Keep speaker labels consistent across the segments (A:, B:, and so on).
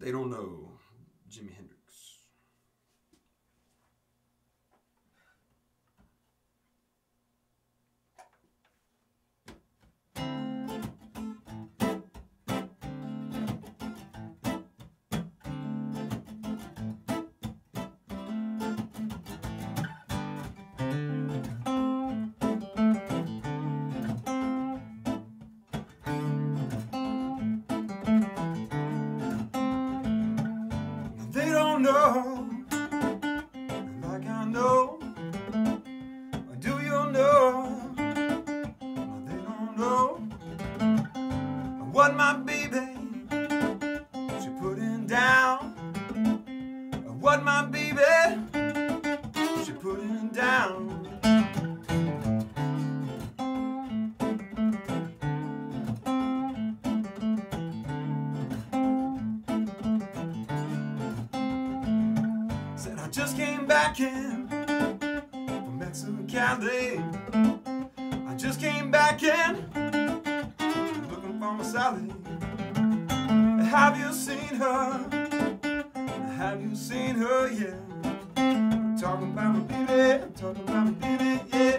A: They don't know Jimi Hendrix. They don't know, like I know. Do you know? They don't know what my baby she putting down. What my baby she putting down. Said I just came back in from Mexico Cali. I just came back in looking for my Sally. Have you seen her? Have you seen her yet? I'm talking about my baby. I'm talking about my baby. Yeah.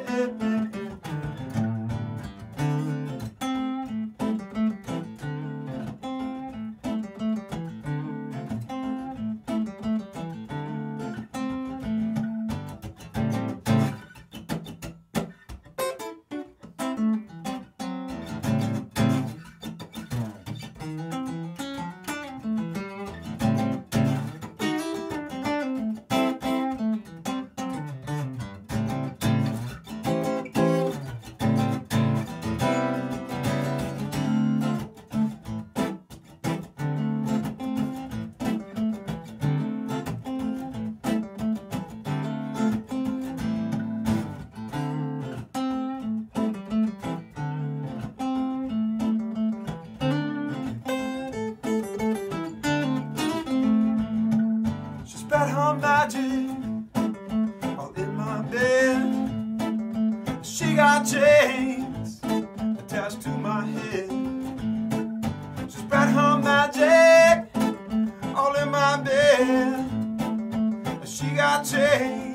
A: Spread her magic all in my bed. She got chains attached to my head. She spread her magic all in my bed. She got chains